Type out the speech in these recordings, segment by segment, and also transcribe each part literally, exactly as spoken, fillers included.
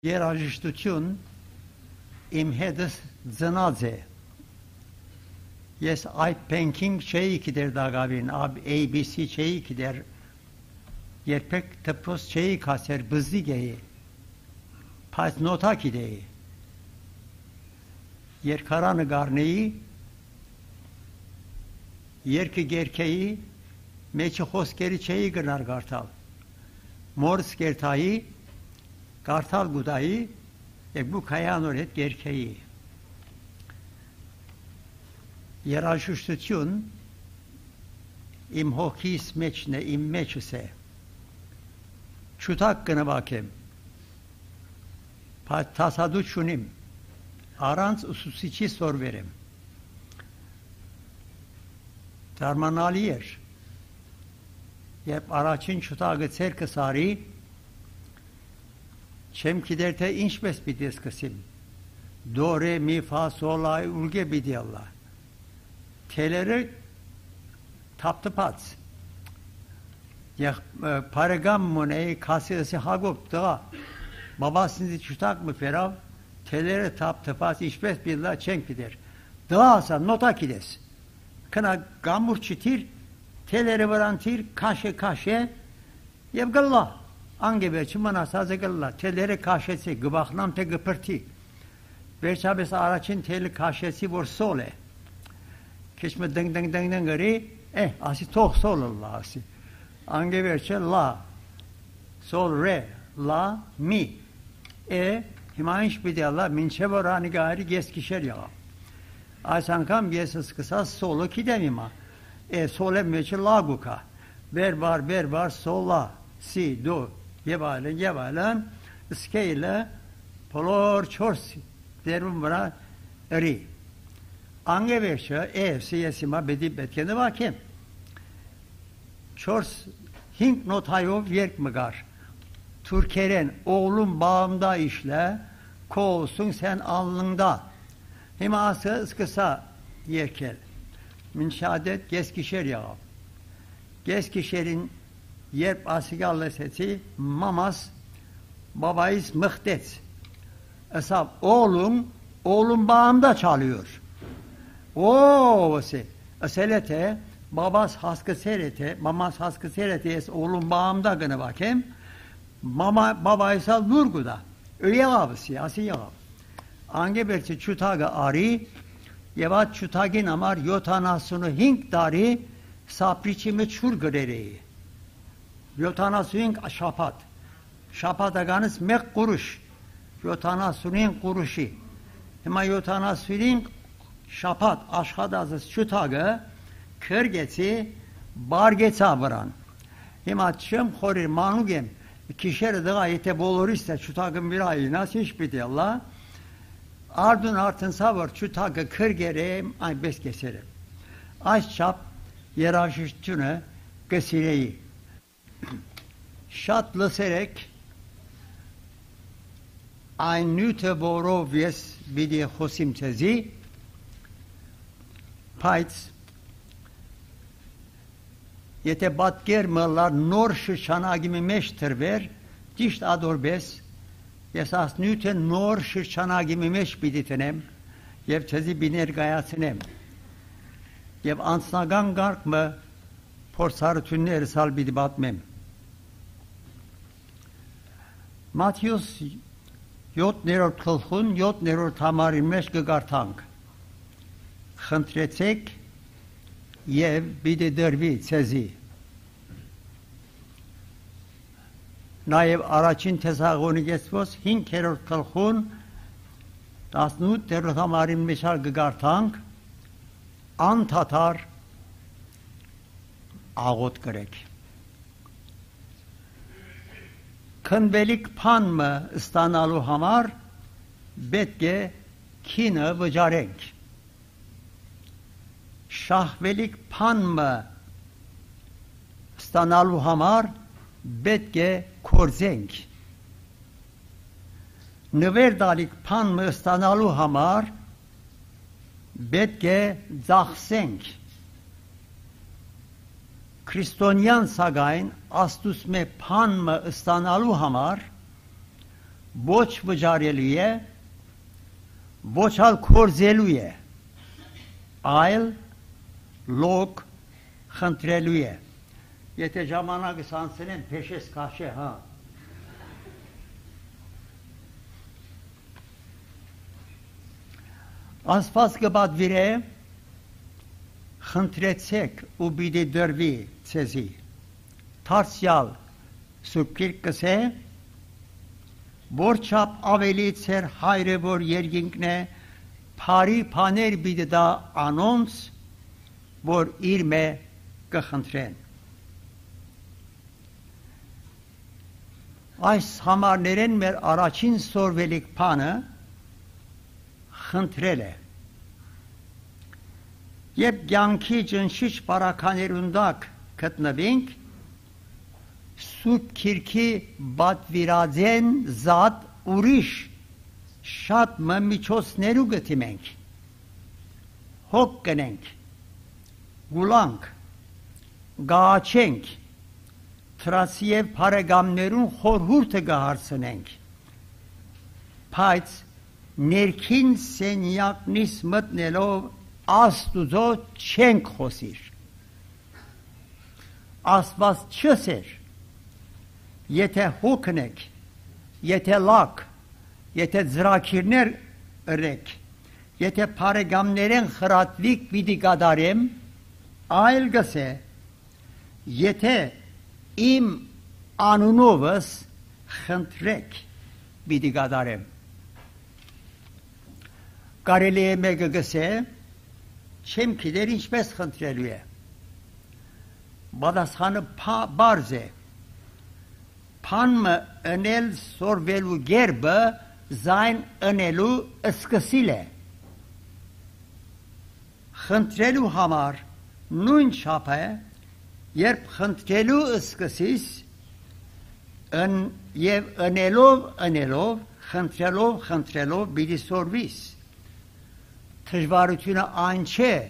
Երաժշտություն իմ հետս ծնած է։ Ես այդ պենքին չէի գիտեր դակավին, A B C չէի գիտեր, երբեք դպրոց չէի կասեր, բզիկ էի, բայց նոտա գիտեի։ Երկարանկարնեի, երկը գերքեի, մեջը խոսքերի չէի գնար գարտալ։ Մորս գերթայի, գարտալ գուտայի, և բու կայանոր հետ գերքեի։ Երաժշտություն իմ հոգիս մեջն է, իմ մեջս է։ Չուտակ կնվակեմ, բայց տասադու չունիմ, առանց ուսուցիչի սորվերեմ։ Դարմանալի էր, երբ առաջին չուտակը ցերկս արի, չեմ գիտեր թե ինչպես պիտի սկսեմ։ Դո, ռե, մի, ֆա, սոլ, այ, ուլգե պիտի ալլա։ Թելերը թափթփած։ Եվ բարեկամ մոնեի քասեցի հագոb տղա։ Բաբաս ինձ չուտակ մը ֆերավ, թելերը թափթփած ինչպես պիտի չեն գիտեր։ Դղա ասա, նոտա գիտես։ Քնա գամուր չթիր, թելերը վրան թիր, քաշե քաշե եւ գլլա։ Անգեբեչի մնասած է գլլա, թելերը քաշեցի, գվախնամ թե գպրտի։ Վերջապես առաջին թելը քաշեցի, որ սոլ է։ Քիչ մը դնգ դնգ դնգ դնգ գրի, է, ասի թող սոլը լա, ասի։ Անգեբեչը լա, սոլ ռե, լա, մի, է, հիմա ինչ պիտի ալա, մինչև որ անիգահարի ես կիշեր եղա։ Այս անգամ ես սկսած սոլը կիտեմ հիմա, է, սոլ է մեջը լագու կա, բեր բար, բեր բար, սոլ լա, սի, դո, և այլն, և այլն, սկեյլը, բոլոր չորս դերում վրա ըրի։ Անգևերջը, էվսի ես հիմա բետի պետք է նվակեմ։ Չորս, հինգ նոթայով երկ մգար, թուրքերեն, օğlum bağımda işle, kovsun sen alnında. Հիմա ասը սկսա երկել, մինչադետ գեսկիշեր եղավ։ Գեսկիշերին երբ ասիգալ լսեցի, մամաս babayız mıhdet. Esab oğlum, oğlum bağımda çalıyor. Ooo se. Eselete, babas haskı serete, mamas haskı serete, es oğlum bağımda gına bakayım. Mama babaysa Nurgu'da. Öyle abisi, asiye ab. Ange belki çutaga ari, yevat çutagin amar yotanasını hink dari, sapriçimi çur görereyi. Yotanası hink şapat. Şapat aganız mek kuruş. Yotanasını hink kuruşi. Hema yotanasını hink şapat aşkadazız çutaga, kır geçi, bar geçi abıran. Hema çım xorir manugem, kişeri dığa ite boluriste çutagın bir ayı nasıl iş biti Allah. Ardın artın savur çutagı kır gereyim, ay bes keserim. Aş çap, yeraşıştüne gesireyi. Şatlı serek, ay nüte borov yes bidi xosim tezi, payt, yete batger mılar nor şırçanagimi meştir ver, dişt ador bes, esas nüte nor şırçanagimi meş biditenem, yev tezi biner gayasinem, yev ansnagan gark mı, porsarı tünne ersal bidi batmem. Matius yot neror tılhun, yot neror tamarin meş gıgartank. Xıntretsek, yev bidi dervi tezi. Nayev araçin tezagoni geçvos, hin keror tılhun, dasnut neror tamarin meşar gıgartank, an tatar, ağot gerek. Kınbelik pan mı istanalu hamar, betge kine vıcarenk. Şahvelik pan mı istanalu hamar, betge korzenk. Növerdalik pan mı istanalu hamar, betge zahsenk. Kristonyan sagayn astus me pan mı istanalu hamar, boç vıcarelüye, boçal korzelüye, ayl, lok, hıntrelüye. Yete camana gısansının peşes kaşı ha. Aspas gıbad vire, hıntretsek u bide dörvi sezi. Tarsyal, sükir kıse, borçap avelit ser hayre bor yerginkne, pari paner bide da anons, bor irme gıhıntren. Ay samarneren mer araçin sorvelik panı, hıntrele. Yep yanki cınşiş barakanerundak kıtnabink, sup kirki bat virazen zat uriş, şat mı miços neru gıtimenk. Hokkenenk, gulank, gaaçenk, Trasiyev paragamnerun horhurte gaharsınenk. Payts, nerkin sen yak nismet nelov astuzo çenk hosir. Asbas çöser. Yete huknek, yete lak, yete zrakirner rek, yete paragamnerin hıratlik bidi gadarem, ailgase, yete im anunovas hıntrek bidi gadarem. Gareleye megagase, çemkiler inçmez hıntrelüye. Badashanı pa barze, pan mı önel sorvelu gerbe, zayn önelu ıskısile. Hıntrelu hamar, nun çape, yerp hıntrelu ıskısis, ön, yev önelov önelov, hıntrelov hıntrelov bidi sorvis. Tejvarütüne ançe,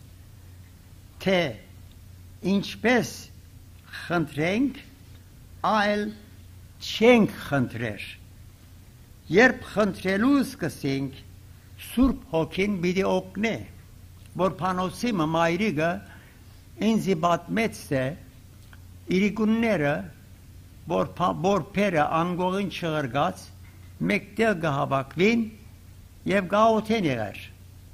te, inçpes hıntrenk, ael çenk hıntrer. Yerp hıntreluz kısink, surp hokin bidi okne. Bor panosima mayriga, inzibat metse, irigunnere, bor, bor pere angoğun çığırgaz, mekte gahabak vin, yev gaoteneler.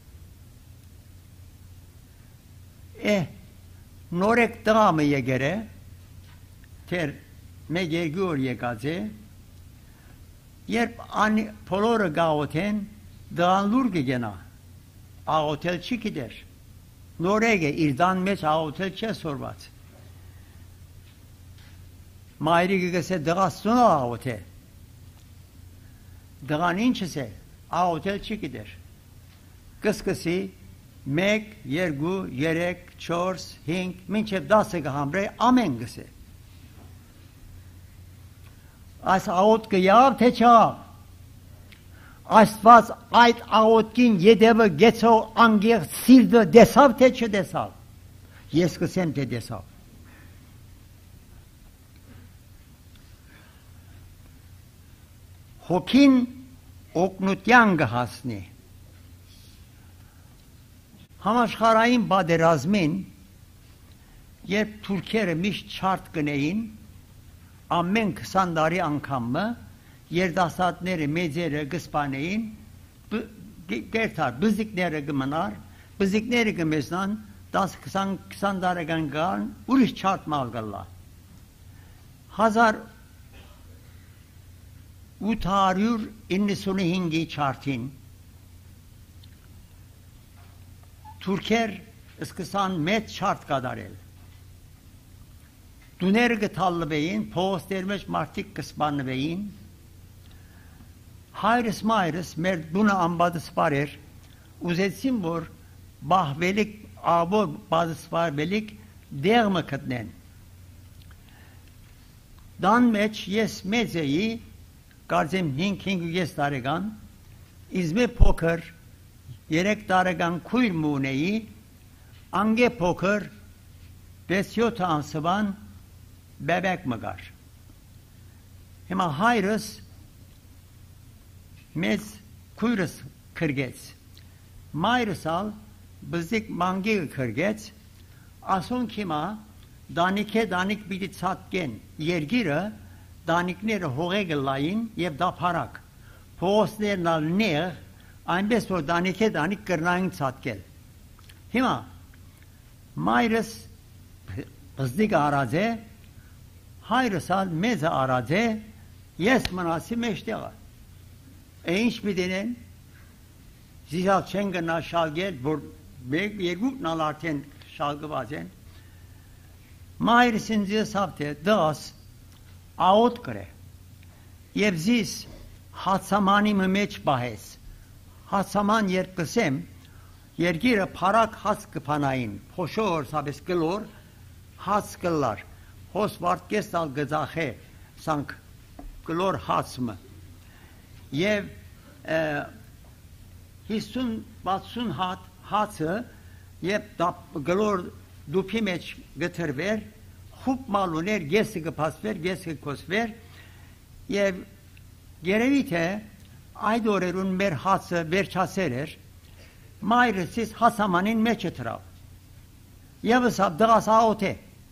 Eh, norek dağımı yegere, ter megergür yegaze, yerp ani polora gaoten, dağınlur gena, ağotel çikider. Norege irdan meç ağotel çe sorbat. Mayri gese dağasına ağotel. Dağın inçese ağotel çikider. Kıskısı, mek, yergu, yerek, çors, hink, minçep dasıgı hamre, amengısı. As ağot gıyav teçav. Asvaz ait ağotkin yedeve geço angir silde desav teçe desav. Yeskı semte desav. Hokin oknutyan gahasni. Hamaşharayın baderazmin yer Türkiye'ye miş çart gıneyin ammen kısandari ankamı yerdasat nere mezere gıspaneyin gertar bizik nere gımanar bizik nere gımeznan das kısan kısandara gangan uriş çart malgalla hazar utarıyor inni sunu hingi çartin Türker ıskısan met şart kadar el. Dünerge tallı beyin, poğuz dermeş martik kısmanlı beyin. Hayrıs mayrıs, mert buna ambadı sparer. Uzetsin bor, bahvelik, abo bazı sparbelik, değme kıtnen. Dan meç yes mezeyi, garzem hink hink yes daregan, izme poker, yerek daregan kuyl muneyi, ange poker, besyo tansıban, bebek mıgar. Hema hayrıs, մեզ քույրս քրգեց մայրսալ բզիկ մանգի քրգեց ասոնք հիմա դանիքե դանիք պիտի ցածկեն երգիրը դանիքները հողեգը լային եւ դափարակ փողոցներն ալ նեղ այնպես որ դանիքե դանիք կրնային ցածկել հիմա մայրս բզիկը արած է հայրս ալ մեզը արած է ես մնացի մեջտեղը է ինչ պիտենեն զիհալ չեն գնա շալգել որ երկուքն ալ արդեն շալգված են մայրս ինձ ասավ թե դաս աոտ կրե եւ զիս հացամանի մեջ պահես հացաման երբ կսեմ երգիրը փարակ հաց կփանային փոշոր սաբես գլոր հաց կլար հոս վարդկես տալ գծախե սանք գլոր հացմը եւ հիսուն վաթսուն հատ հացը եւ գլոր դուփի մեջ գտրվեր խուպ մալուներ գեսը կփասվեր գեսը կոսվեր եւ երևի թե այդ օրերուն մեր հացը վերջասեր էր մայրսից հասամանին մեջը թրավ եւ ասավ դղաս աոթե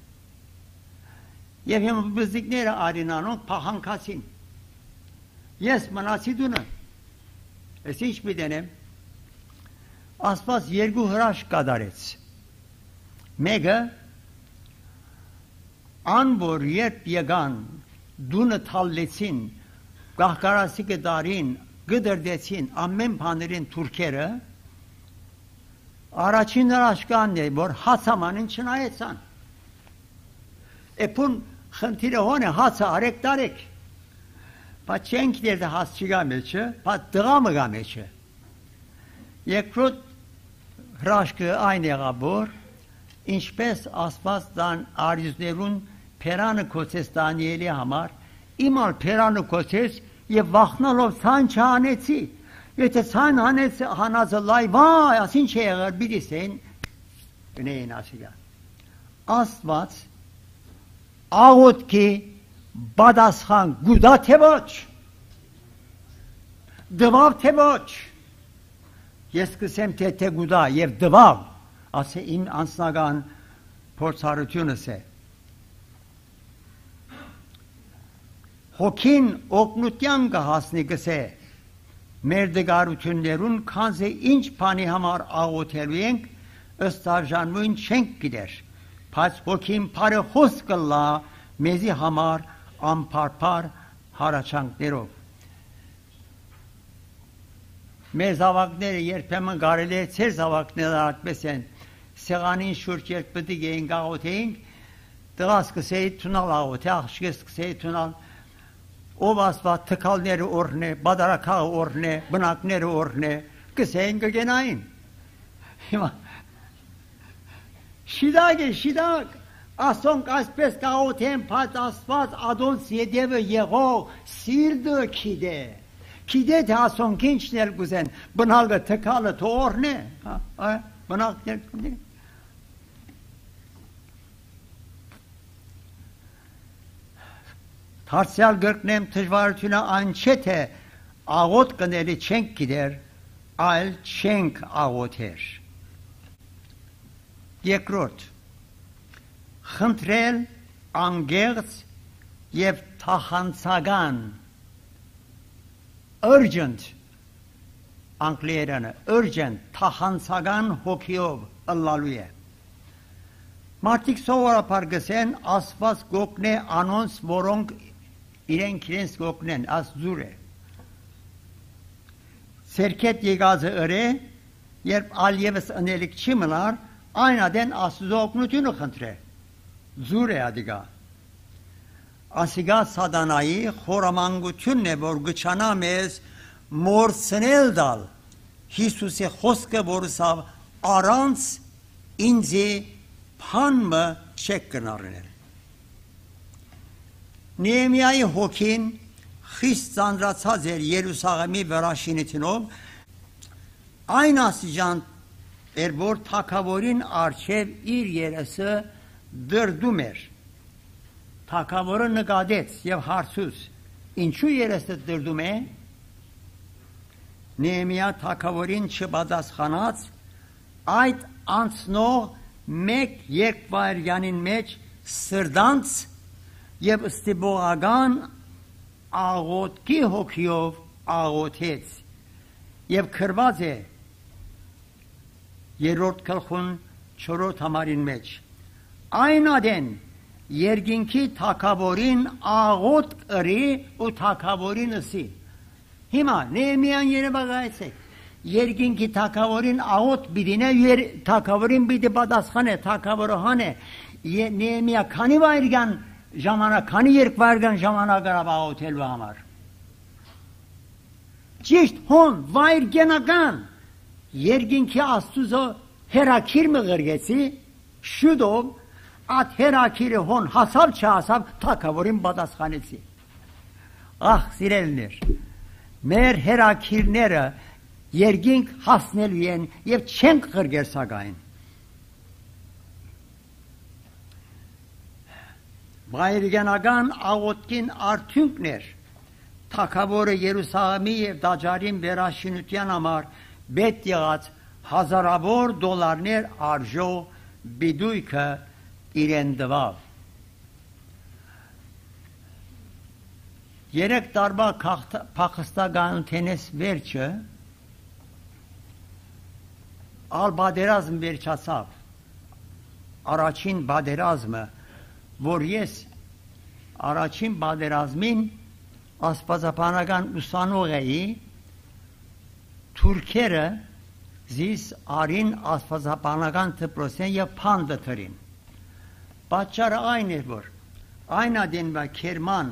եւ հիմա բզիկները արինանոք փախանքացին ես մնացի դունը ես ինչ պիտենեմ ասված երկու հրաշք կատարեց մեկը անոր երբ եկան դունը թալլեցին գահկարասի կդարին գդրդեցին ամեն բաներին թուրքերը առաջին հրաշքն է որ հացամանին չնայեցան էփուն խնդիրը հոնը հացը արեք տարեք բա չենք դեր հաց չգա մեջը բա դղամը գա մեջը երկրորդ հրաշքը այն եղավ որ ինչպես ասված դան արյուզներուն փերանը կոչեց Դանիելի համար իմալ փերանը կոչեց եւ վախնալով ցան չանեցի եթե ցան անեց հանածը լայ վայ ասին չէ եղել բիդիսեն գնային ասիգա աստված աղոտքի բադասխան գուդա թե ոչ դվավ թե ոչ ես կսեմ թե թե գուդա եւ դվավ ասե իմ անձնական փորձառությունս է հոգին օգնության կհասնի գսե մեր դգարություններուն քանզե ինչ բանի համար աղոթելու ենք ըստ արժանույն չենք գիտեր բայց հոգին բարը խոս կլա մեզի համար անփարփար հարաճանքներով մեր զավակները երբեմն կարելի է ծեր զավակները այդպես են սեղանին շուրջ երբ պետք է ենք աղոթեինք դրաս կսեի թունալ աղոթե աղջիկս կսեի թունալ ով ասված թքալները օրն է բադարակաղը օրն է բնակները օրն է կսեին կգենային հիմա շիդակ է շիդակ ասոնք այսպես կաղոթեն բայց աստված ադոնց յետևը եղող սիրտը քիդե քիդե թե ասոնք ինչն էլ գուզեն բնակը թքալը թորն է բնակներ կնի Հարցյալ գրկնեմ թժվարությունը այն չէ թե աղոտ կների չենք գիտեր, այլ չենք աղոթեր։ Երկրորդ, խնդրել անգեղծ եւ թախանցական urgent անգլերենը urgent թախանցական հոգիով ըլլալու է։ Մարդիկ սովորաբար գսեն ասված գոկնե անոնց որոնք իրենք իրենց գոկնեն աս զուր է սերքետ եկածը ըրե երբ ալ եւս ընելիք չի մնար այն ադեն աստուծո օգնությունը խնդրե զուր է ադիգա ասիգա սատանայի խորամանկությունն է որ գչանա մեզ մորցնել դալ Հիսուսի խոսքը որսավ առանց ինձի փանմը չեք կնարնել Նեեմիայի հոգին խիստ ծանրացած էր Երուսաղեմի վերաշինությունով այն ասիջան էր որ թագավորին առջև իր երեսը դրդում էր թագավորը նկատեց եւ հարցուց ինչու երեսը դրդում է Նեեմիա թագավորին չպատասխանած, այդ անցնող մեկ երկվայրյանին մեջ սրդանց եւ ստիպողական աղոթքի հոգիով աղոթեց եւ քրված է երրորդ գլխուն չորրորդ համարին մեջ այն ադեն երկինքի թագավորին աղոթ կրի ու թագավորին ասի հիմա Նեեմիան երևակայեցեք երկինքի թագավորին աղոթ բիդինե թագավորին բիդի պատասխանե թագավորը հանե Նեեմիա քանի վայրկյան ժամանակ քանի երկվայրկյան ժամանակ արավ աղոթելու համար ճիշտ հոն վայրկենական երկինքի աստուծո հերաքիր մղրգեցի շուտով այդ հերաքիրը հոն հասավ չհասավ թագավորին պատասխանեցի ախ սիրելիներ մեր հերաքիրները երկինք հասնելու են եւ չենք ղրգեր սակայն վայրկենական աղոթքին արդյունքներ թագավորը Երուսաղեմի եւ Դաջարին վերաշինության համար պետք եղած հազարավոր դոլարներ արժող բիդույքը իրեն տվավ երեք տարվա փախստականությունից վերջը ալ բادرազմ վերջացավ առաջին բادرազմը որ ես առաջին բادرազմին աստվածաբանական ուսանող էի թուրքերը զիս արին աստվածաբանական դպրոցեն եւ փանդը թրին պատճառը այն է որ այն ադենվա քերման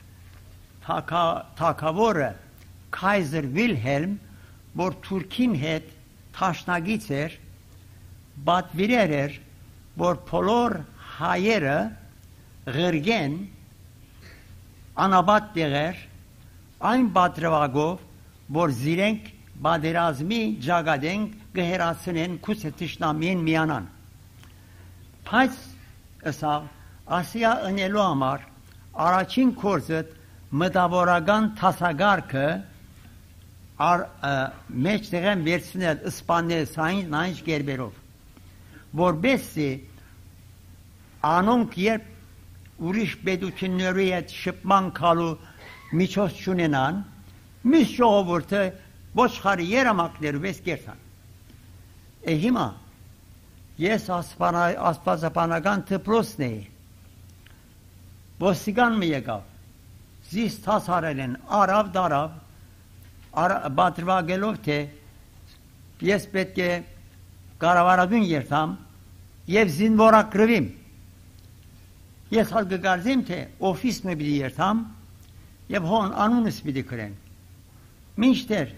թագավորը Քայզեր Վիլհելմ որ թուրքին հետ թաշնագից էր բատվիրեր էր որ բոլոր հայերը ղրգեն անաբատ տեղեր այն բադրվագով որ զիրենք բادرազմի ջագադենք գհերացնեն քուսե տիշնամին միանան բայց ասավ ասիա ընելու համար առաջին կորզը մտավորական տասագարքը ար մեջտեղեն վերցնել իսպանել сайн նայջ գերբերով որբեսի անոնք երբ ուրիշ պետությունների հետ շփման գալու միջոց չունենան միշտ ժողովուրդը ոչխարի երամակներով էս կերտան է հիմա ես աստվածաբանական դպրոցն էի ոստիկան մի եկավ զիս տասարել են արավ դարավ բադրվագելով թե ես պետք է կառավարություն երթամ եւ զինվորակրվիմ ես հալ գկարձեմ թե օֆիս մը պիտի երթամ եւ հոն անունս պիտի կրեն մինչդեռ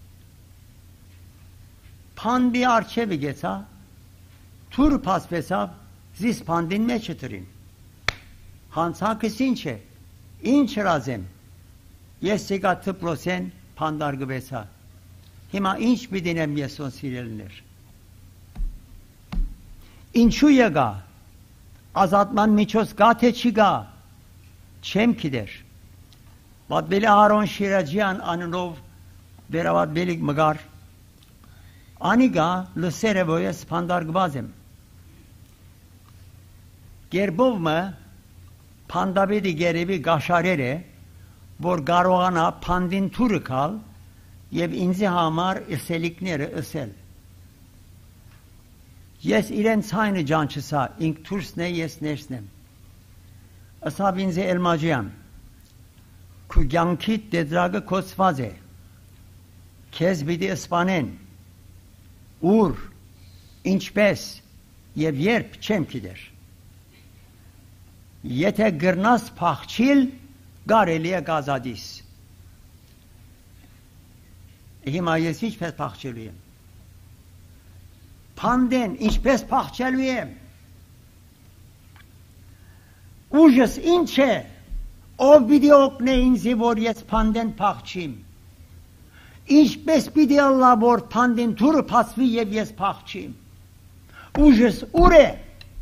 փանդի արջևը գեցա թուրը փասվեցավ զիս փանդին մեջը տրին հանցակս ինչ է ինչ հրազեմ ես եկա դպրոցեն փանդարգվեցա հիմա ինչ պիտինեմ ես ոն սիրելներ ինչու եկա ազատման միջոց կա թե չի գա չեմ գիտեր պատվելի Արոն Շիրաջյան անունով վերավատվելի մգար անիգա լսերը որ ես փանդարգված եմ գերբովը փանդաբիդի գերեվի գաշարեր է որ կարողանա փանդին թուրը կալ եւ ինձի համար ըսելիքները ըսել ես իրեն ցայնը ջանչսա ինք թուրսն է ես ներսնեմ ասավ ինձ Էլմաջյան քու կյանքի դեդրագը կոծված է քեզ պիտի սպանեն ուր ինչպես եւ երբ չեմ գիտեր եթե գրնաս փախչիլ կարելի է գազադիս հիմա ես ինչպես փախչելու եմ փանդեն ինչպես փախչելու եմ ուժս ինչ է ով պիտի օգնե ինձ որ ես փանդեն փախչիմ ինչպես պիտի ալլա որ փանդին թուրը փասվի եւ ես փախչիմ ուժս ուր է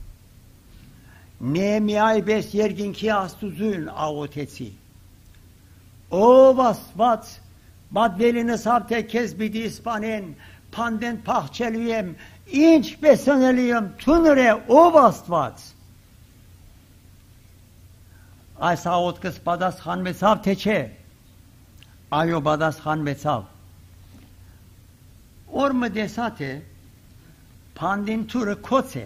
Նեեմիայի պես երկինքի աստուծուն աղոթեցի ով Աստված Badvelini sabte kezbidi ispanen, panden pahçeliyem, inç beseneliyem, tunure ovastvat. Ay saot kız badas han mesav teçe. Ayo badas han mesav. Orma desate, pandin turu kotse.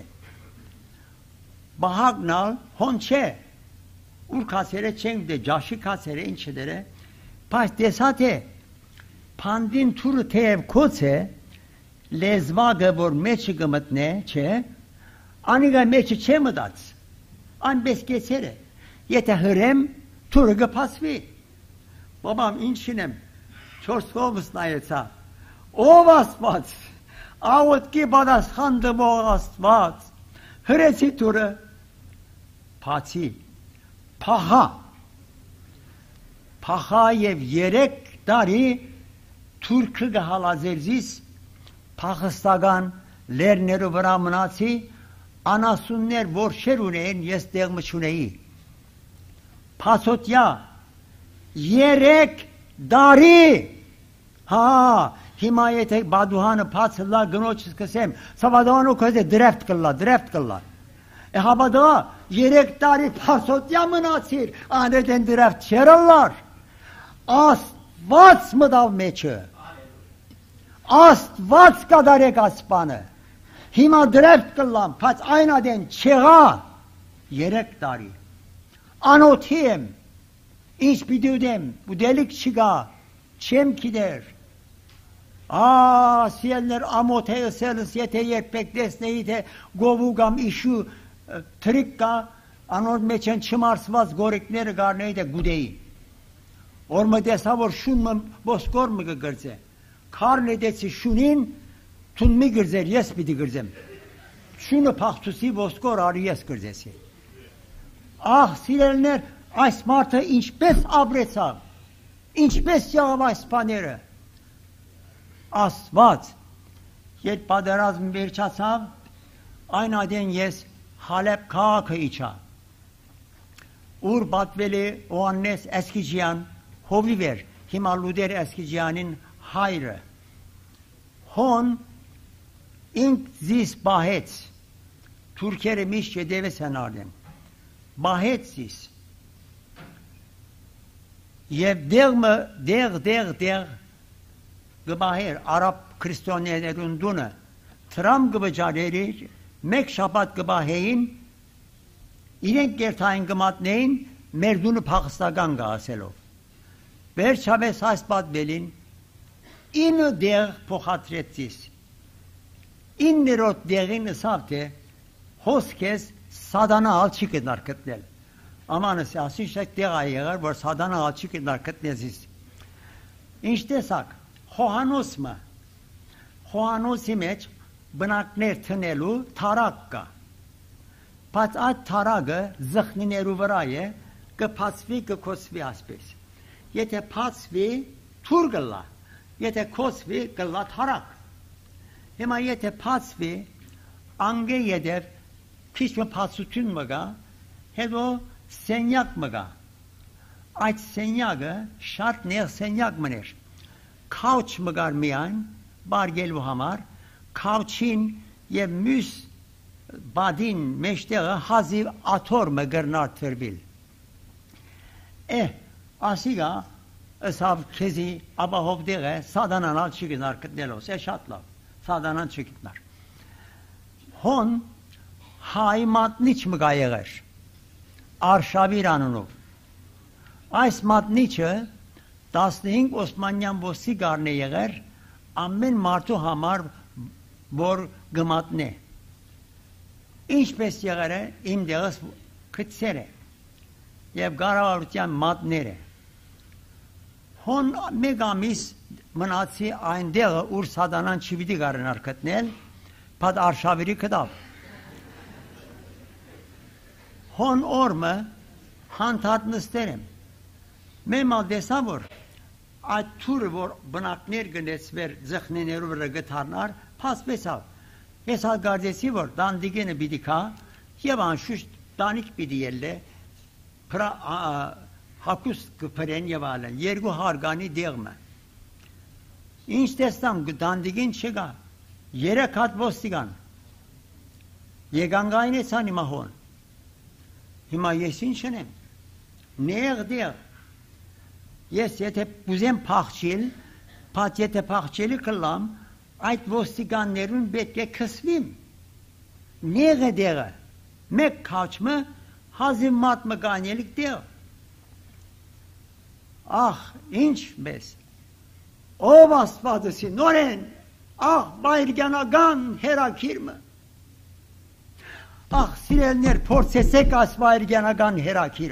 Bahagnal honçe. Ur kasere çengde, caşı kasere inçedere. Pas desate, pandin turu tev kotse, lezva gabor meçi gımıt ne çe, aniga meçi çe mı dats? An beskesere. Yete hırem, turu gıpasvi. Babam inçinem, çorskomus nayetsa. O vasvat, avut ki badas handım o vasvat. Hıresi turu, pati, paha. Paha yev yerek dari, Türk'ü gahalazerziz, Pakistagan, lerneru vramnatsi, anasunner vorşeruneyn yestegmişuneyi. Pasotya, yerek dari. Ha, himayete baduhanı patsılla gnoçis kısem, sabadağını köze dreft kılla, dreft kılla. E habada yerek dari pasotya mı nasir, aneden dreft şerallar. As, vats mı dav meçı? Ast, vats kadarek aspanı. Hima dreft kıllam, pat aynaden çeğa, yerek dari. Anotiyem, inç bidüdem, bu delik çıga, çem kider. Aa, siyenler amote ıselis yete yerpek desneyite, govugam işu, trikka, anor meçen çımarsvaz gorikleri garneyde gudeyi. Orma desavor şun mu boskor mu gırze? Karne desi şunin, tun mi gırzer, yes bidi gırzem. Şunu pahtusi boskor arı yes gırzesi. Ah silenler, ay smarta inç bes abretsav. İnç bes yağva ispanere. Asvat. Yet paderaz mı bir çasav. Ayna den yes, Halep kağıkı iça. Ur batveli o annes eski cihan, hovi ver. Himaluder eski cihanın hayrı. Hon, ink zis bahet. Türkere mişçe deve senarden. Bahet zis. Yev dev mi, dev, dev, dev. Gıbahir, Arap Kristiyonelerin dunu. Tram gıbı caleri, mek şapat gıbaheyin, inek gertayin gımat neyin, merdunu Pakistagan gâselov. Ver çabe sasbat belin, inu dev pohatretsiz. İnni rot devin ısavte, hoskes sadana al çıkıdlar kıtlel. Aman siyasi şek dev ayıgar, var sadana al çıkıdlar kıtleziz. İşte sak, hohanos mı? Hohanos imeç, bınakner tınelu tarakka. Pat at taragı zıhni neruvaraye, gı pasvi gı kosvi aspes. Yete pasvi turgılla, yete kosvi gılla tarak. Hema yete pasvi ange yedev kişme pasutun mıga, hedo senyak mıga. Ayt senyagı şart ne senyak mıner. Kauç mıgar miyan, bar gelu hamar, Kavçin ye müs badin meşteğe haziv ator me gırnar terbil. Eh, asiga esav kezi abahov dege sadanan al çıkınar kıtnelos eşatla sadanan çıkıtnar. Hon haymat niç mi gayeger? Arşaviranunov. Aysmat niçe dasling Osmanyan bo sigarne yeger ammen martu hamar bor gımat ne? İnç bes yagare imdeğız kıtsere. Yev garavarutyan mat nere. Hon megamis mınatsi ayndeğe ur sadanan çividi garın arkatnel pad arşaviri kıdav. Hon orma hantat nısterem. Memal desavur a tur vor bınak nergnes ver zıhne neruvra gıtarnar pas besav. Esal gardesi var dan digene bidika yavan şu danik bidiyelle pra a, hakus kıperen yavalen yergu hargani değme. Inç destan dandigin çıga. Yere kat bostigan. Yegan gayne sani mahon. Hima yesin şenem. Ne diyor? Yes yete buzem pahçil, pat yete pahçili kıllam, ait bostiganların betke kısmim. Ne diyor? Mek kaç mı? Hazimat mı ganelik diyor. Ah inç bes. O basfadısı noren. Ah bayrgana gan herakir mi? Ah silenler porsesek as bayrgana gan herakir.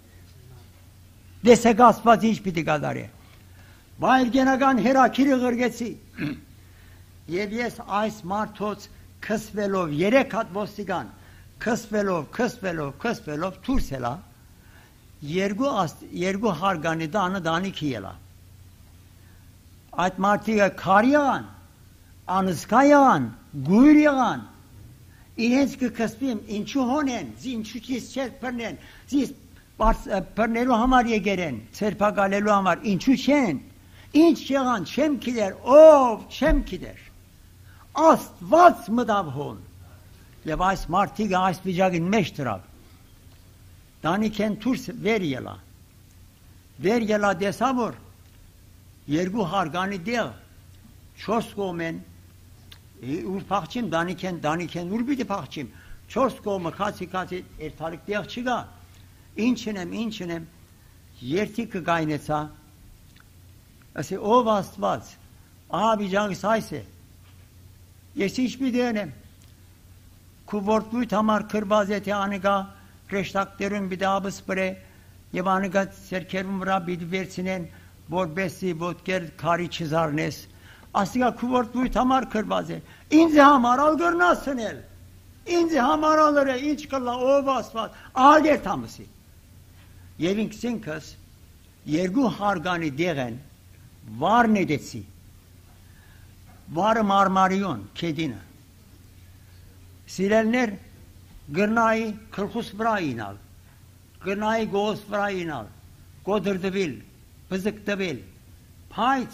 Desek asfaz hiçbir kadarı. Bayrgana gan herakir gırgesi. Yevyes ais martos kısvelov yere kat bostigan. Kısvelov, kısvelov, kısvelov tursela. Yergu as yergu hargani danı dani kiyela. Ait martiga kar yağan, anıska yağan, guyur yağan. İlenski kısmim inçu honen, zinçu çiz çerpernen, ziz pernelu hamariye geren, serpa galelu hamar, inçu çen, inç yağan, çemkiler, of çemkiler. Ast vats mıdav hon. Levais martiga ais bicagin meştirav. Daniken turs ver yela. Ver yela desavur. Yergu hargani değil. Çosko men e, ur pakçim daniken daniken ur bidi pakçim. Çosko mu kasi kasi ertalik değil çıga. İnçinem inçinem yertik gaynetsa. Ase o vast vaz. Abi canı sayse. Yesiş bir denem. Kuvortluy tamar kırbazeti aniga reştak derun bir daha bıspre. Yabaniga serkerum rabbi versinen. Bor besi botker kari çizarnes. Asiga kuvortluy tamar kırbaze. İnzi hamar al görnasın el. İnzi hamar alır inç kılla o basfat. Ağır tamısı. Yevin ksin kız. Yergu hargani degen. Var nedesi. Var marmariyon kedine. Silenler gırnayı kırkus bırayin al. Gırnayı goğuz bırayin al. Godırdı bil. Pızıkta bil. Payt.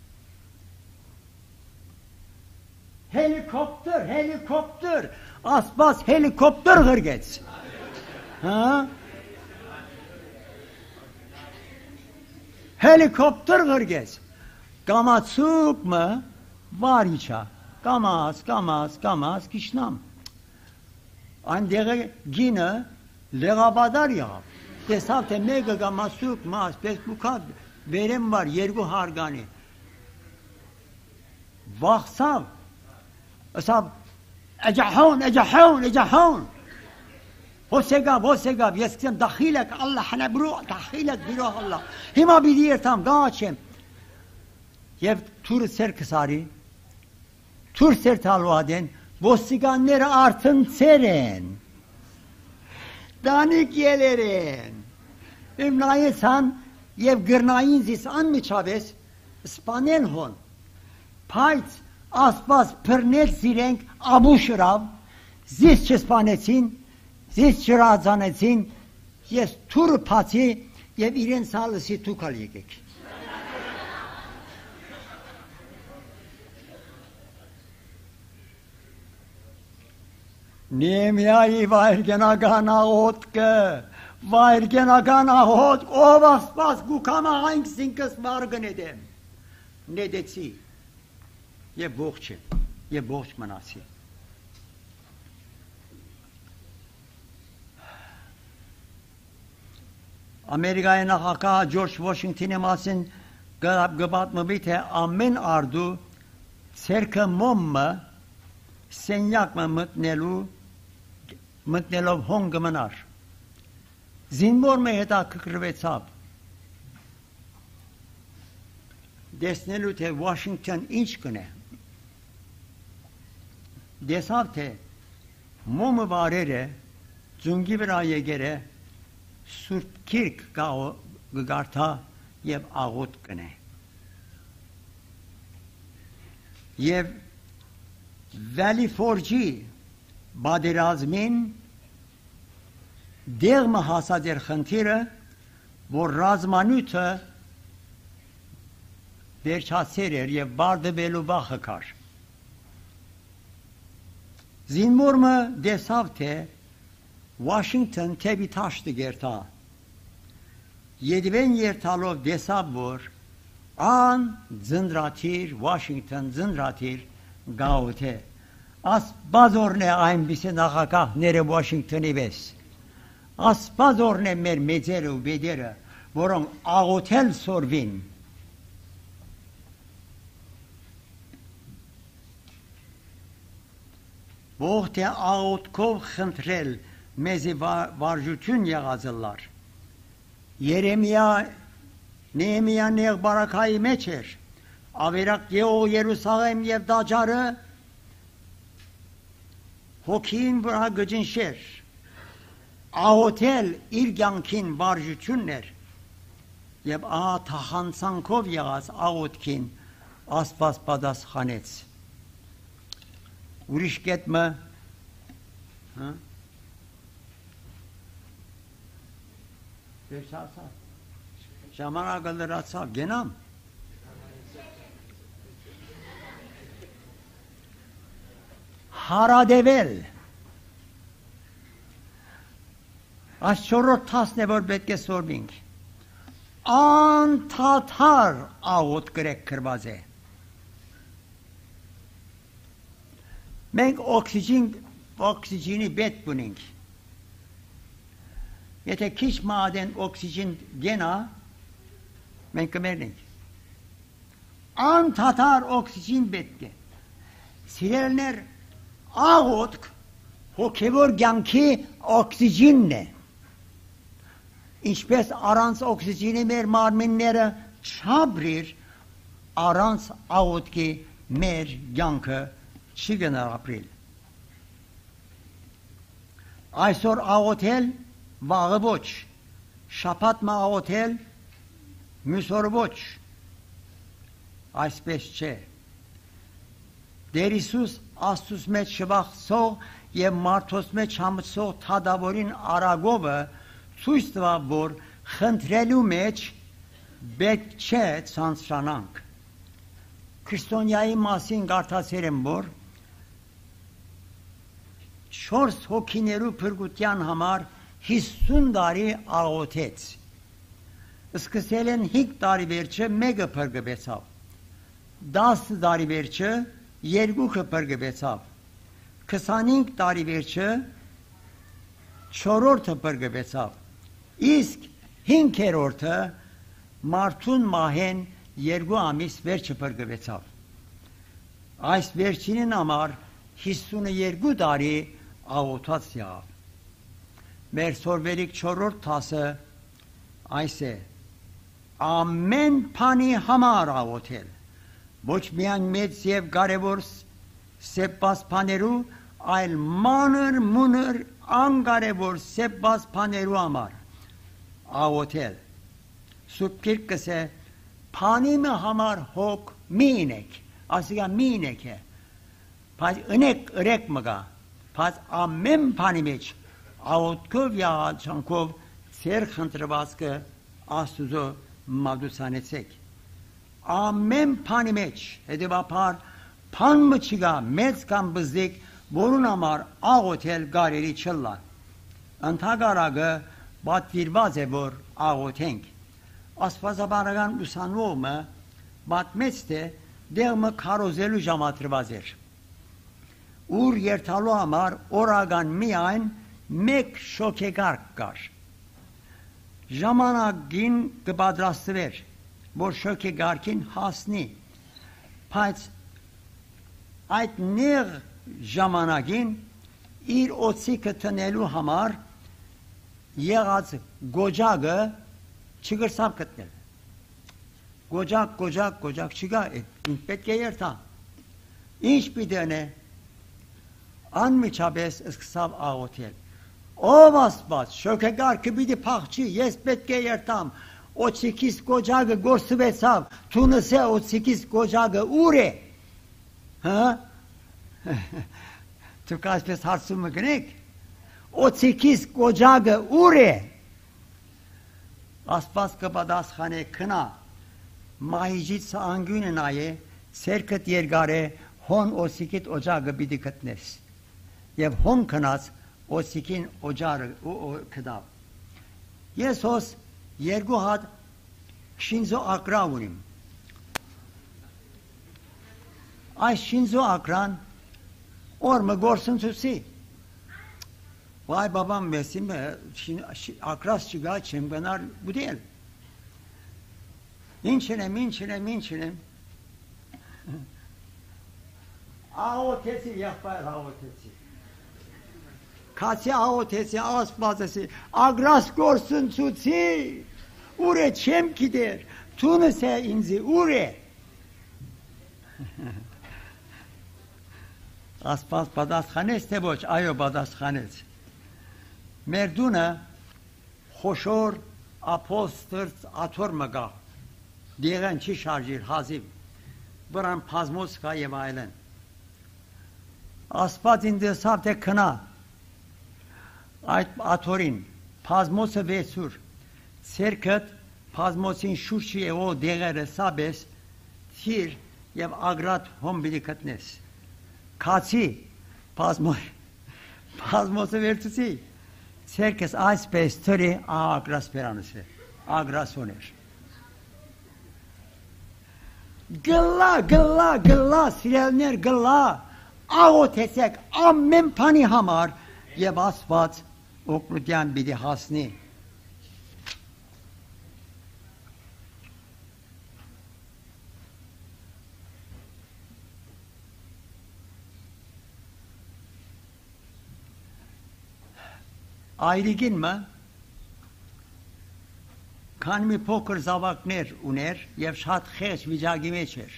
Helikopter, helikopter. Asbas helikopter hırgeç. Ha? Helikopter hırgeç. Gamatsuk mı? Var iça. Gamaz, gamaz, gamaz, kişnam. Andere gine legabadar ya. Desavte mega gamasuk mas pes bukad verem var yergu hargani. Vaksav. Asab ecahun ecahun ecahun. Hosegab hosegab yeskem dahilek Allah hana bro dahilek biro Allah. Hima bidir tam gaçem. Yev tur ser kısari. Tur ser talvaden. Bostiganları artın seren. Danik yelerin. İmnayı san, yev gırnayın zisan mı çaves, spanel hon. Payt, asbas, pırnet zirenk, abu şırav, ziz çıspanetsin, ziz çırazanetsin, yes tur pati, yev iren sağlısı tukal yekek. Nemyayı vayrgen agana otke, vayrgen agana ot, o bas bas gukama hangsin kız vargın edem. Ne detsi? Ye boğçe, ye boğç manası. Amerika'ya nakaka George Washington'e masın gıbat mı bite amen ardu, serke momma, sen yakma mıtnelu, mıtnelov hongamanar. Zinbor meheta kıkırvet sab. Desnelu te Washington inç güne. Desav te momu varere, zungi bir aya gere, surp kirk gao gıgarta yev ağut güne. Yev veli forci baderazmin değme hasader khantire bu razmanüte Berça serer ye bardı belu bakıkar. Zinmur mu desavte Washington tebi taştı gerta. Yediven yertalov desabur an zındratir Washington zındratir gaute. As bazorne aym bise nakaka nere Washington'i bes. As bazorne mer mezere bedere boron agotel sorvin. Bohte ağutkov xıntrel mezi varjutun yağazırlar. Yeremia, Nehemia ne barakayı meçer. Averak ye o Yerusalem yev dacarı hokin bura gıcın şer. Ahotel ilgankin varjutunler. Yev a tahan sankov yağaz ağutkin aspas padas hanets. Uriş gitme. Ha? Beşasa. Zaman ağaları atsa genam. Haradevel. Aşçorot tas ne var betke sorbing. An tatar ağut grek kırbaze. Men oksijen oksijeni bet buning. Yete kiş maden oksijen gena men kemerning. An tatar oksijen betke. Silerler ağut ho kevor ganki oksijenle. İşbes arans oksijeni mer marminlere çabrir arans ağut ki mer gankı Çiğner April. Aysor Ahotel Vağıboç. Şapatma Ahotel Müsorboç. Ayspeşçe. Derisus Astus met şıbak so ye Martos met çamıt so tadavorin Aragova suistva bor xıntrelu meç bekçe sansranank. Kristonyayı masin garta serem bor Şors hokineru pırgutyan hamar hissun dari ağotet. Iskıselen hik dari verçe mega pırgı besav. Das dari verçe yergu pırgı besav. Kısanink dari verçe çororta pırgı besav. İsk hinker orta martun mahen yergu amis verçe pırgı besav. Ays verçinin amar hissunu yergu dari avutat ya. Mer sorvelik çoror tası ayse amen pani hamar avutel. Boç miyan medsev garebors sepas paneru ayl manır munır angarebor sepas paneru amar avutel. Supkir kese pani mi hamar hok minek asya mineke. Paz inek ırek mıga. Paz ammem panimeç. Avutkov ya çankov ser xıntrıbaskı asuzu mavdusanetsek. Ammem panimeç. Hedi bapar pan mı çıga mezkan bızdik borun amar ağ otel gareli çıllar. Antagaragı bat virbaze bor ağ otenk. Aspaza baragan usanvo mu bat meçte devme karozelu jamatır bazer. Ur yertalu amar oragan miyan mek şokegark gar. Jamana gin gıbadrastı ver. Bor şokegarkin hasni. Payt ait nir jamana gin ir otsik tönelu hamar yegaz gocagı çıgırsam kıtler. Gocak gocak gocak çıga et. İmpetke yerta. İnş bir dene an mi çabes ıskısav ağotel. O basbas şökegar kibidi pakçı yesbetke yertam. O sekiz kocagı gorsu besav. Tunise o sekiz kocagı ure. Ha? Tukas pes harsu mu gnek? O sekiz kocagı ure. Aspas kabadas hane kına. Mahicit angüne naye serket yergare hon o sikit ocağı bidikatnes. Yev hon kanas o sikin ocağı o o kıdav. Yesos yerguhat Shinzo akravunim. Ay Shinzo akran orma gorsun susi. Vay babam besim be akras çıga çembenar bu değil. Minçine minçine minçine. Ağo tesi yapar ağo tesi. Kasi ağo tesi ağız bazısı. Agras gorsun susi. Ure çem gider. Tunus'e inzi ure. Aspas badasxanes teboç ayo badasxanes. Merduna hoşor aposters ator maga. Diğen çi şarjir hazib. Buran pazmoska yevailen. Aspat indi sabte kına. Ait atorin. Pazmosa vesur. Serket pazmosin şuşiye o değere sabes tir yev agrat hom bilikatnes. Kaçı pazmo pazmosa vertusi. Serkes aspes tori agras peranısı. Agras oner. Gılla gılla gılla sirenler gılla. Ağo tesek ammem pani hamar yev aspat okludyan bidi hasni. Ayrıgin mi? Kan mi poker zavak ner uner, yevşat xeş vicagi meçer.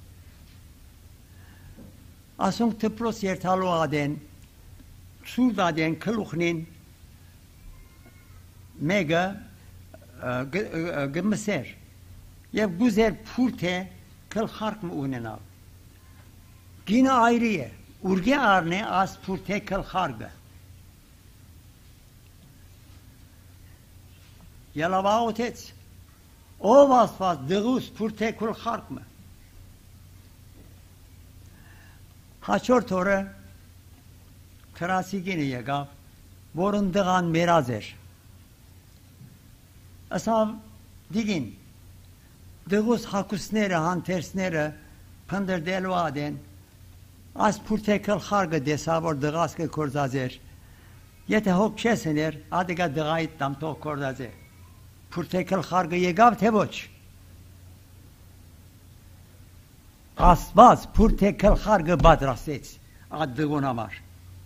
Asung tıpros yertalo aden, surd aden kılıknin, mega gımser. Yev güzel purte kıl hark mı unenav. Gine ayrıye, urge arne as purte kıl harga. Yalava otec. O vasfas dığus purte kul hark mı? Haçor tora trasi gene yegav borun dığan merazer. Asav digin dığus hakusnere han tersnere pandır delvaden as purte kul harga desavor dığas ke kordazer. Yete hok şesener adiga dığayit tam to kordazer. Purtekel hargı yegav teboç. Asbaz purtekel hargı badraset. Addı gunamar.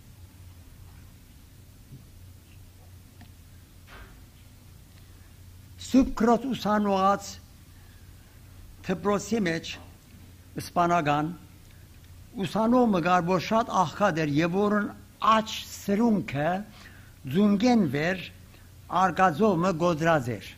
Subkrot usanuat tebrosimeç Ispanagan usano mıgar boşat ahkader yeborun aç sırunke zungen ver argazomı godrazer.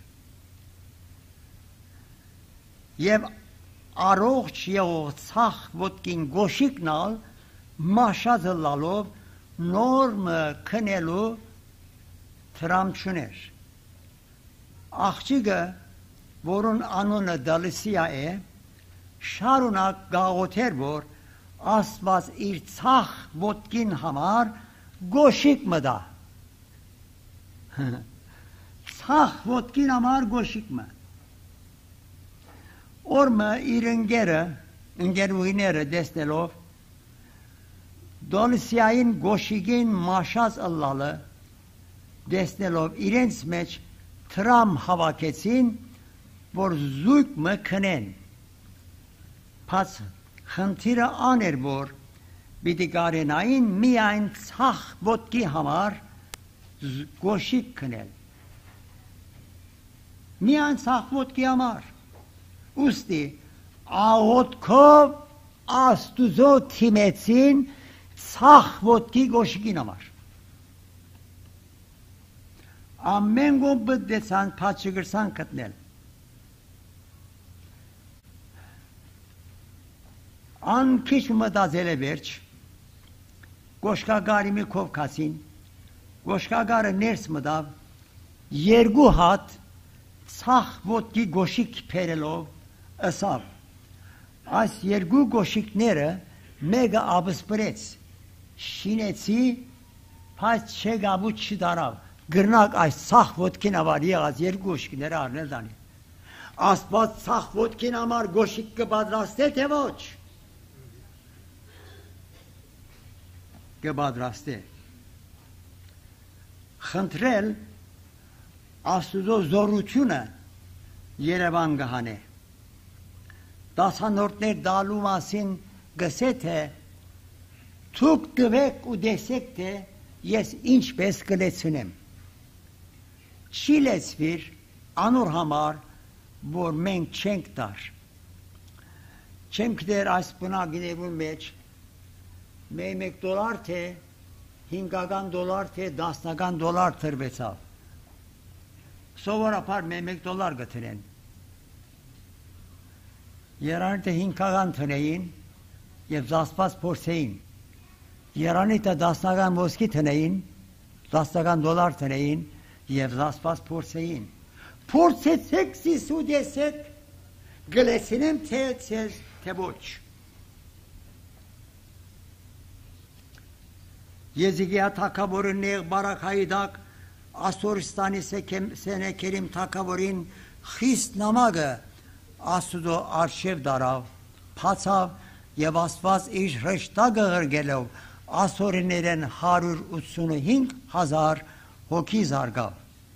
Yev aroğç yev sah votkin goşiknal maşazılalov norm kınelu tramçuner. Ahçıga vorun anuna dalisiyae şaruna gaoter vor asvas irtsah votkin hamar goşik mıda. Sah votkin amar goşikme. Orma irengere, ingeruinere destelov, dolisyayin goşigin maşaz Allah'lı, destelov irensmeç, tram hava ketsin, vor zuyk mı kınen. Pas hıntira aner vor, bidigarenayin miyayin sah votki hamar, goşik kınel. Miyan sahvot ki amar. Usti ahot ko astuzo timetsin sahvot ki goşikin amar. Ammen go bıddesan paçıgırsan katnel. An kişme da zele verç. Goşka garimi kovkasin. Goşka garı ners mıdav. Yergu hat sah vot ki goşik perelov Esav. As yergu goşiknere mega abısprets. Şinetsi pas çega bu çidarav. Gırnak ay sah vodkina var yağız yergu goşiknere ar ne zani. Aspat sah vodkina mar goşik ke badraste tevoç. Ke badraste. Xıntrel aslında zorutuna Yerevan gahane. Dasanörtler dalumasın gısete tuk dövek u desekte yes inç beskıletsinem. Çilesvir anur hamar bor men çenktar. Çemkder aspına gidebul meç meymek dolar te hingagan dolar te dasnagan dolar tır besav. Sovara par meymek dolar getiren. Yerani te hinkagan tneyin, yev zaspas porseyin. Yerani te dasnagan boski tneyin, dasnagan dolar tneyin, yev zaspas porseyin. Porsetsek si su desek, glesinem te ses teboç. Yezigiya takaborun ne barak haydak, Asoristani sene kerim takaborin xist namagı asudo arşev darav pasav yevasvas iş reşta gağır gelev asorineren harur utsunu hink hazar hoki zargav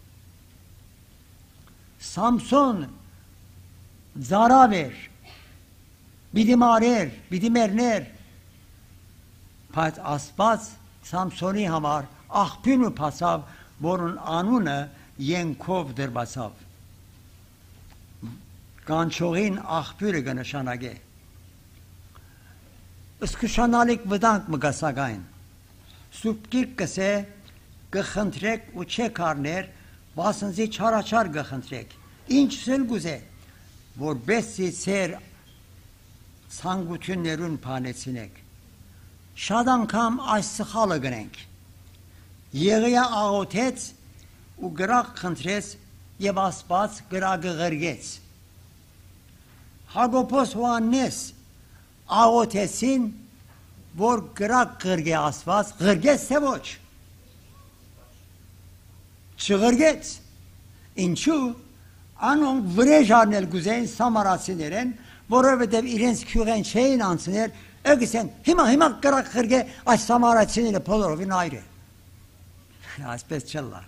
Samson zara ver bidim arer bidim erner pat aspas Samsoni hamar ahpinu pasav borun anuna yenkovdir basav. Gançoğin ahpürü gönüşanage. Iskışanalik vıdank mı gasagayn. Supkik kese gıxıntrek uçe karner basınzi çaraçar gıxıntrek. İnç sülgüze. Vor bessi ser sangutünlerün panesinek. Şadan kam aşsıhalı grenk. Yeğiya ağotet u gırak kıntres yebasbaz gıragı gırgets. Hagopos vannes ağotesin vor gırak gırge asbaz gırgets sevoç. Çığırgets. İnçu anon vrejarnel güzeyn samarasıneren vor övedev irens küren şeyin ansıner ögisen hima hima gırak gırge aş samarasınere polorovin ayrı. Aspes çallar.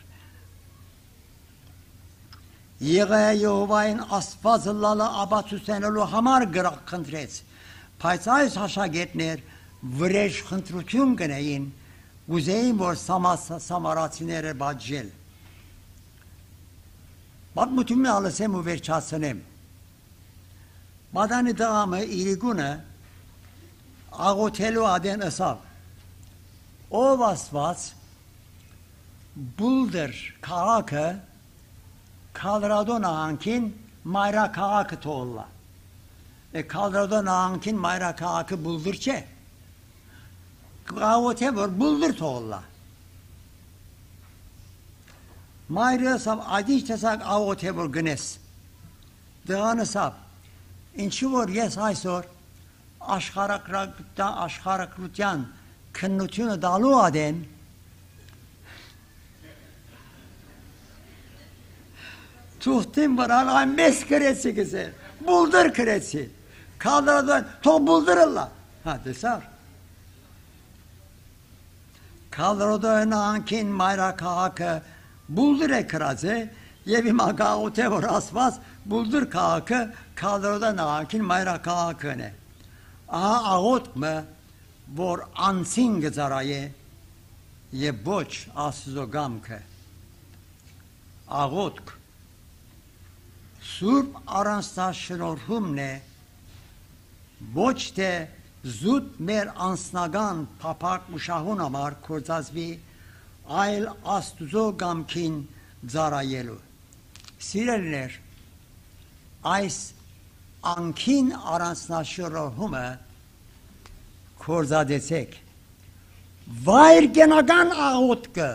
Yeğe Yehova'nın asfazıllalı abatü senelu hamar gırak kıntres. Paysay saşa getner, vrej kıntrutun gıneyin, güzeyin vor samaratinere bacel. Bak mutummi alısem ver çasınem. Badani dağımı irigune, ağotelu aden esav. O vasvas, buldur kaakı Colorado nahankin mayra kaakı toğulla. E Colorado nahankin mayra kaakı buldurçe. Kavote var buldur toğulla. Mayra sab adiş tesak avote var günes. Dağını sab. İnçi var yes ay sor. Aşkarak rakıtta aşkarak rutyan kınnutunu dalu aden. Tuhtim var Allah'ın mes kresi güzel. Buldur kresi. Kaldırdan to buldururlar. Ha desar. Kaldırdan ankin mayra kahakı buldur ekrazı. Yevi maga ote var asmaz. Buldur kahakı kaldırdan ankin mayra kahakı ne. Aha ağot mı vor ansin gızarayı ye boç aszo gamke. Ağotk. Surp aransta şnorhum ne, boçte zut mer ansnagan papak muşahun amar kurzazvi, ayl astuzo gamkin zarayelu. Sireller, ays ankin aransna şnorhume kurza desek, vair genagan ağutke,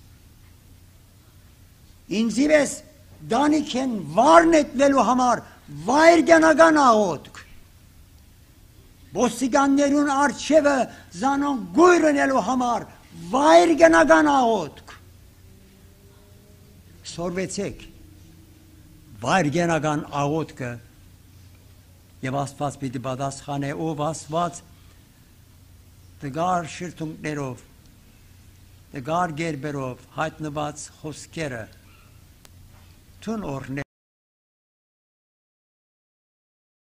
inzives, Daniken varnet velu hamar vairgen agan aotk. Bossigannerun archeve zanon guyren elo hamar, vairgen agan aotk. Sorvetsek, vairgen agan aotke, je was was bij de badas khane o was wat de gar shirtung nerov de gar gerberov hatnabats khoskere tun orne